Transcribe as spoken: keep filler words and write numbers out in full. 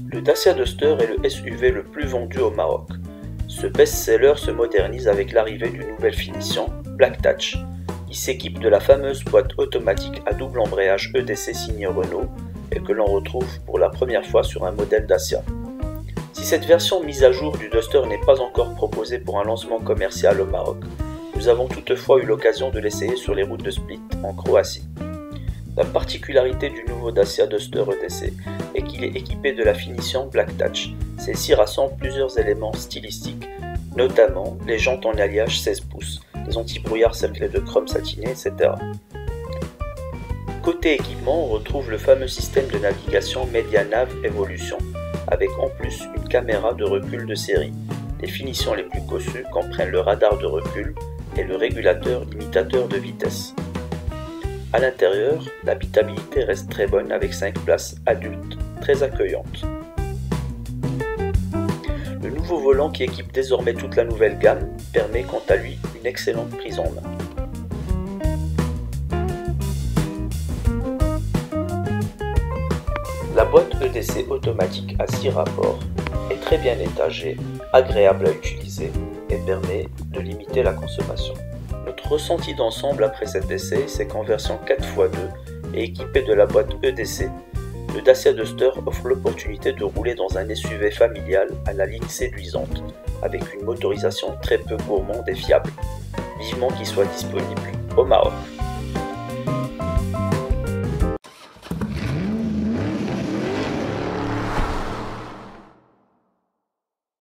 Le Dacia Duster est le S U V le plus vendu au Maroc. Ce best-seller se modernise avec l'arrivée d'une nouvelle finition, Black Touch. Il s'équipe de la fameuse boîte automatique à double embrayage E D C signée Renault et que l'on retrouve pour la première fois sur un modèle Dacia. Si cette version mise à jour du Duster n'est pas encore proposée pour un lancement commercial au Maroc, nous avons toutefois eu l'occasion de l'essayer sur les routes de Split, en Croatie. La particularité du nouveau Dacia Duster E D C est qu'il est équipé de la finition Black Touch. Celle-ci rassemble plusieurs éléments stylistiques, notamment les jantes en alliage seize pouces, des anti-brouillards cerclés de chrome satiné, et cetera. Côté équipement, on retrouve le fameux système de navigation MediaNav Evolution, avec en plus une caméra de recul de série. Les finitions les plus cossues comprennent le radar de recul et le régulateur limitateur de vitesse. À l'intérieur, l'habitabilité reste très bonne avec cinq places adultes, très accueillantes. Le nouveau volant qui équipe désormais toute la nouvelle gamme permet quant à lui une excellente prise en main. La boîte E D C automatique à six rapports est très bien étagée, agréable à utiliser et permet de limiter la consommation. Notre ressenti d'ensemble après cet essai, c'est qu'en version quatre fois deux et équipé de la boîte E D C, le Dacia Duster offre l'opportunité de rouler dans un S U V familial à la ligne séduisante, avec une motorisation très peu gourmande et fiable. Vivement qu'il soit disponible au Maroc.